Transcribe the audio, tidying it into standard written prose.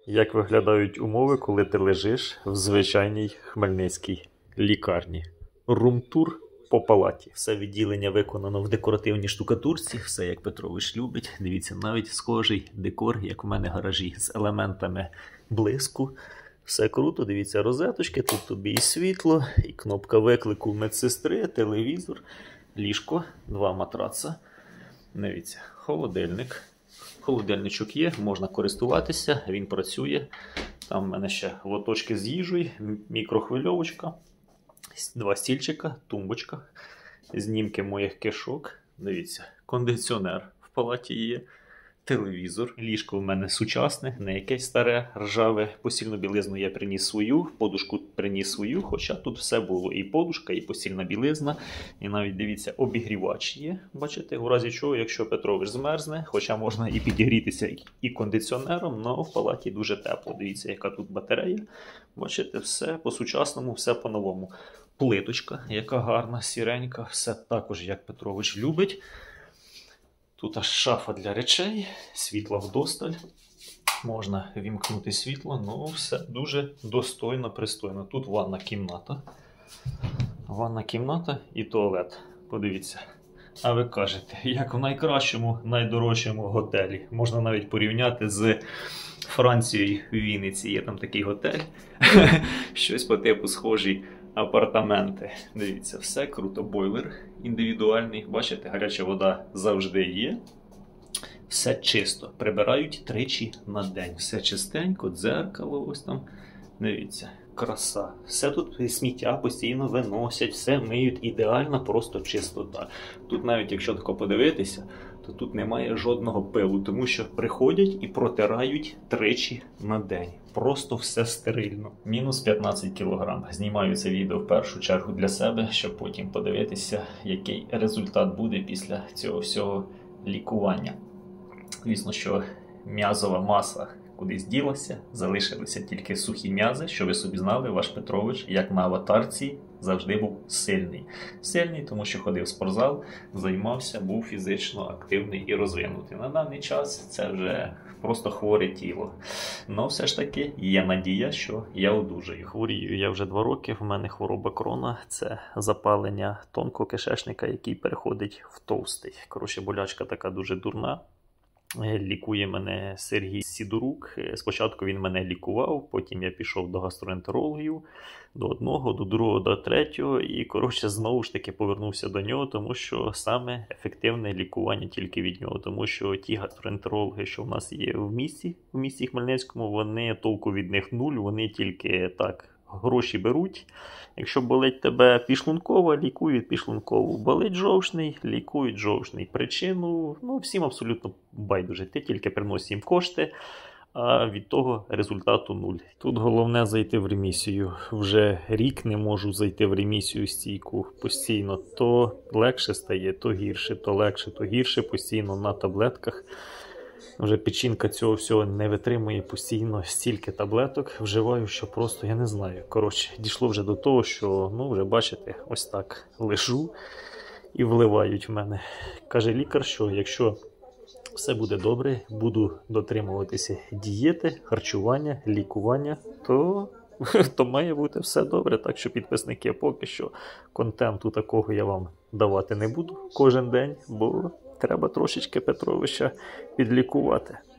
Як виглядають умови, коли ти лежиш в звичайній хмельницькій лікарні? Румтур по палаті. Все відділення виконано в декоративній штукатурці, все як Петрович любить. Дивіться, навіть схожий декор, як в мене в гаражі, з елементами блиску. Все круто, дивіться, розеточки, тут тобі і світло, і кнопка виклику медсестри, телевізор, ліжко, 2 матраца. Дивіться, холодильник. Холодильничок є, можна користуватися, він працює. Там в мене ще лоточки з їжею, мікрохвильовочка, 2 стільчика, тумбочка, знімки моїх кишок. Дивіться, кондиціонер в палаті є, телевізор. Ліжко в мене сучасне, не якесь старе, ржаве. Постільну білизну я приніс свою, подушку приніс свою, хоча тут все було. І подушка, і постільна білизна. І навіть, дивіться, обігрівач є. Бачите, у разі чого, якщо Петрович змерзне, хоча можна і підігрітися і кондиціонером, але в палаті дуже тепло. Дивіться, яка тут батарея. Бачите, все по-сучасному, все по-новому. Плиточка, яка гарна, сіренька, все також, як Петрович любить. Тут аж шафа для речей, світла вдосталь. Можна вімкнути світло, ну все дуже достойно, пристойно. Тут ванна кімната. Ванна кімната і туалет. Подивіться. А ви кажете, як в найкращому, найдорожчому готелі. Можна навіть порівняти з Францією в Вінниці. Є там такий готель. Щось по типу схожі апартаменти. Дивіться, все круто. Бойлер індивідуальний. Бачите, гаряча вода завжди є. Все чисто. Прибирають 3 на день. Все чистенько, дзеркало ось там. Дивіться, краса. Все тут сміття постійно виносять, все миють. Ідеальна просто чистота. Тут навіть, якщо тако подивитися, то тут немає жодного пилу, тому що приходять і протирають 3 на день. Просто все стерильно. Мінус 15 кг. Знімаю це відео в першу чергу для себе, щоб потім подивитися, який результат буде після цього всього лікування. Звісно, що м'язова маса кудись ділася, залишилися тільки сухі м'язи, що ви собі знали, ваш Петрович, як на аватарці, завжди був сильний. Сильний, тому що ходив в спортзал, займався, був фізично активний і розвинутий. На даний час це вже просто хворе тіло. Но все ж таки є надія, що я одужаю. Хворію я вже 2 роки, в мене хвороба крона, це запалення тонкого кишечника, який переходить в товстий. Коротше, болячка така дуже дурна. Лікує мене Сергій Сідорук. Спочатку він мене лікував, потім я пішов до гастроентерологів, до одного, до другого, до третього. І, коротше, знову ж таки повернувся до нього, тому що саме ефективне лікування тільки від нього. Тому що ті гастроентерологи, що в нас є в місті Хмельницькому, вони толку від них нуль, вони тільки так гроші беруть. Якщо болить тебе підшлунково, лікують підшлункову. Болить жовчний, лікують жовчний. Причину, всім абсолютно байдуже. Ти тільки приносиш їм кошти, а від того результату нуль. Тут головне зайти в ремісію. Вже рік не можу зайти в ремісію стійку. Постійно то легше стає, то гірше, то легше, то гірше. Постійно на таблетках. Вже печінка цього всього не витримує, постійно стільки таблеток вживаю, що просто я не знаю. Коротше, дійшло вже до того, що, вже бачите, ось так лежу і вливають в мене. Каже лікар, що якщо все буде добре, буду дотримуватися дієти, харчування, лікування, то має бути все добре. Так що, підписники, поки що контенту такого я вам давати не буду кожен день, бо треба трошечки Петровича підлікувати.